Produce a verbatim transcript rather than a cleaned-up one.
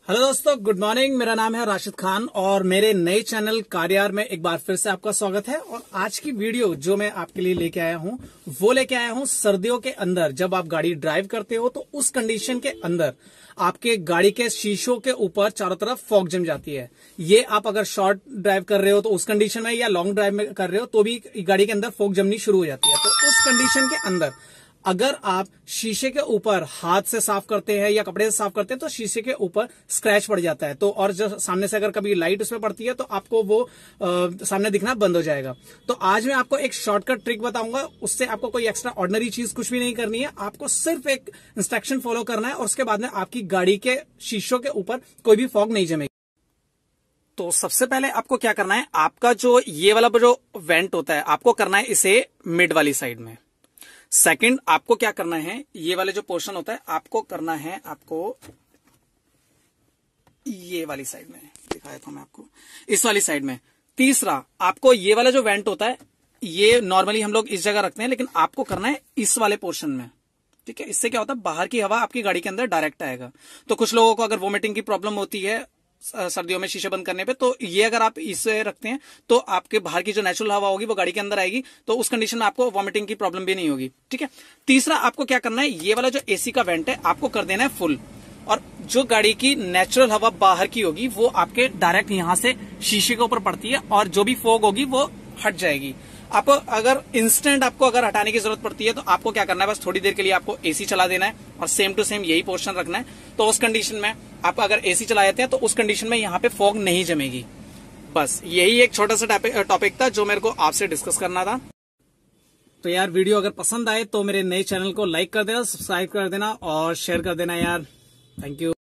Hello दोस्तों, good morning. मेरा नाम है राशिद खान और मेरे नए चैनल कारियार में एक बार फिर से आपका स्वागत है। और आज की वीडियो जो मैं आपके लिए लेके आया हूं वो लेके आया हूं सर्दियों के अंदर जब आप गाड़ी ड्राइव करते हो तो उस कंडीशन के अंदर आपके गाड़ी के शीशों के ऊपर चारों तरफ फॉग जम जाती है। ये आप अगर शॉर्ट ड्राइव कर रहे हो तो उस कंडीशन में, या लॉन्ग ड्राइव में कर रहे हो तो भी गाड़ी के अंदर फॉग जमनी शुरू हो जाती है। तो उस कंडीशन के अंदर अगर आप शीशे के ऊपर हाथ से साफ करते हैं या कपड़े से साफ करते हैं तो शीशे के ऊपर स्क्रैच पड़ जाता है। तो और जो सामने से अगर कभी लाइट उसमें पड़ती है तो आपको वो आ, सामने दिखना बंद हो जाएगा। तो आज मैं आपको एक शॉर्टकट ट्रिक बताऊंगा। उससे आपको कोई एक्स्ट्रा ऑर्डिनरी चीज कुछ भी नहीं करनी है। आपको सिर्फ एक इंस्ट्रक्शन फॉलो करना है और उसके बाद में आपकी गाड़ी के शीशों के ऊपर कोई भी फॉग नहीं जमेगी। तो सबसे पहले आपको क्या करना है, आपका जो ये वाला जो वेंट होता है आपको करना है इसे मिड वाली साइड में। सेकंड, आपको क्या करना है, ये वाले जो पोर्शन होता है आपको करना है आपको ये वाली साइड में, दिखाया था मैं आपको इस वाली साइड में। तीसरा, आपको ये वाला जो वेंट होता है ये नॉर्मली हम लोग इस जगह रखते हैं, लेकिन आपको करना है इस वाले पोर्शन में। ठीक है, इससे क्या होता है, बाहर की हवा आपकी गाड़ी के अंदर डायरेक्ट आएगा। तो कुछ लोगों को अगर वोमिटिंग की प्रॉब्लम होती है सर्दियों में शीशे बंद करने पे, तो ये अगर आप इसे रखते हैं तो आपके बाहर की जो नेचुरल हवा होगी वो गाड़ी के अंदर आएगी, तो उस कंडीशन में आपको वॉमिटिंग की प्रॉब्लम भी नहीं होगी। ठीक है। तीसरा, आपको क्या करना है, ये वाला जो एसी का वेंट है आपको कर देना है फुल, और जो गाड़ी की नेचुरल हवा बाहर की होगी वो आपके डायरेक्ट यहां से शीशे के ऊपर पड़ती है और जो भी फॉग होगी वो हट जाएगी। आपको अगर इंस्टेंट आपको अगर हटाने की जरूरत पड़ती है तो आपको क्या करना है, बस थोड़ी देर के लिए आपको एसी चला देना है और सेम टू सेम यही पोर्शन रखना है। तो उस कंडीशन में आप अगर एसी चला देते हैं तो उस कंडीशन में यहाँ पे फॉग नहीं जमेगी। बस यही एक छोटा सा टॉपिक था जो मेरे को आपसे डिस्कस करना था। तो यार वीडियो अगर पसंद आए तो मेरे नए चैनल को लाइक कर देना, सब्सक्राइब कर देना और शेयर कर देना यार। Thank you.